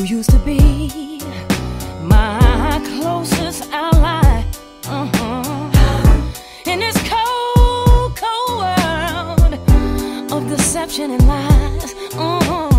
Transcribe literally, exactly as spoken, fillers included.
used to be my closest ally, uh-huh, in this cold, cold world of deception and lies, uh-huh.